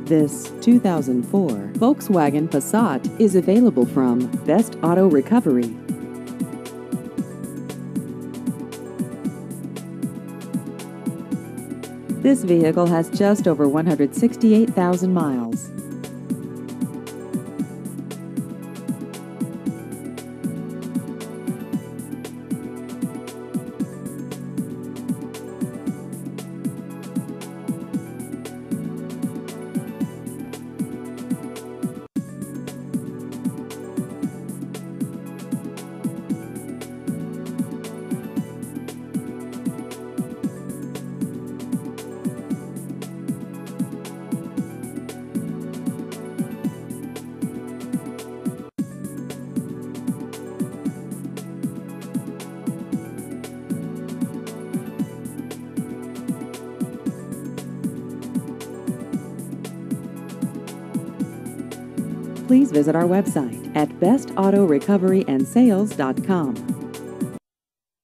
This 2004 Volkswagen Passat is available from Best Auto Recovery. This vehicle has just over 168,000 miles. Please visit our website at bestautorecoveryandsales.com.